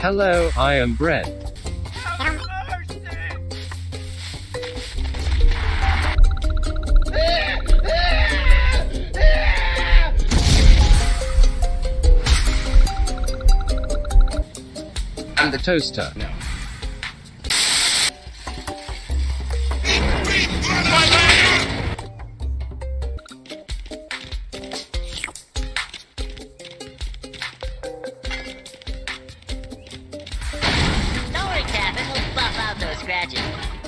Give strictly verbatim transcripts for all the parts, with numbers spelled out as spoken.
Hello, I am Bread. And the toaster. No. Don't worry, Captain. We'll buff out those scratches.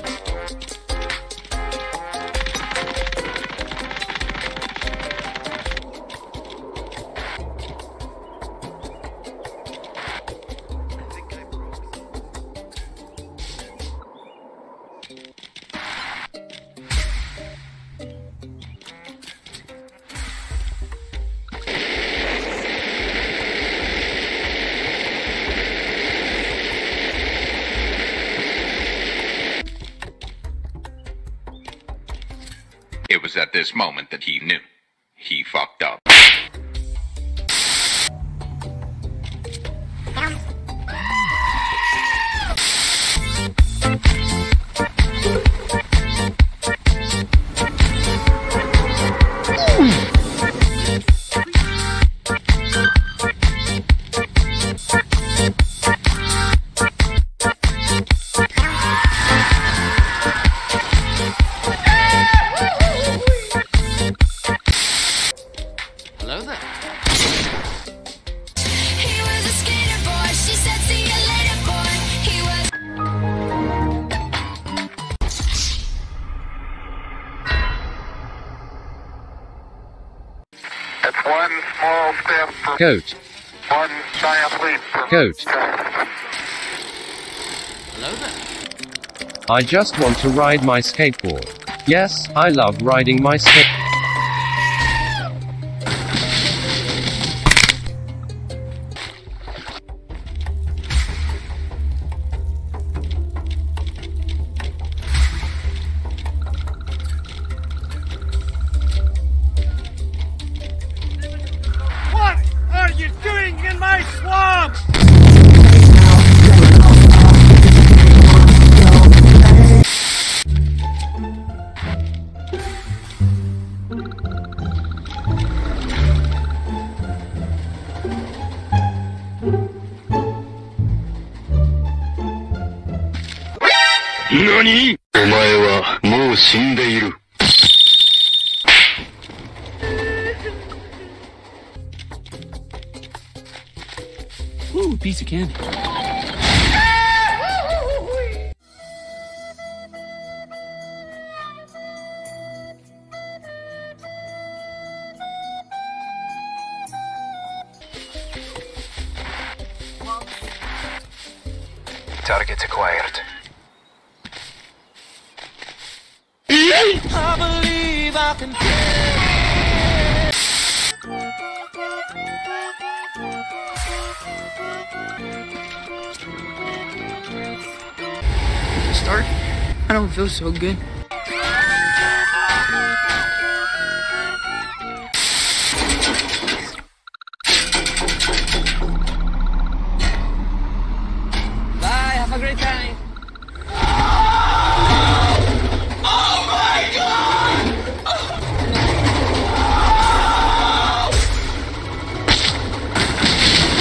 It was at this moment that he knew. He fucked up. Hello there. He was a skater boy. She said, see you later, boy. He was. It's one small step for Goat. one giant leap for Goat. Hello there. I just want to ride my skateboard. Yes, I love riding my skate. What are you doing in my swamp? NANI?! お前はもう死んでいる。 Ooh, a piece of candy. Target acquired. I believe I can Start? I don't feel so good. Bye, have a great time.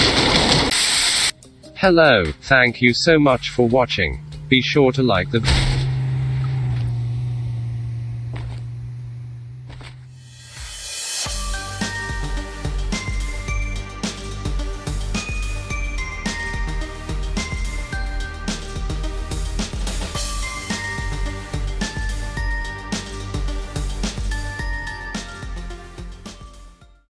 Hello, thank you so much for watching. Be sure to like the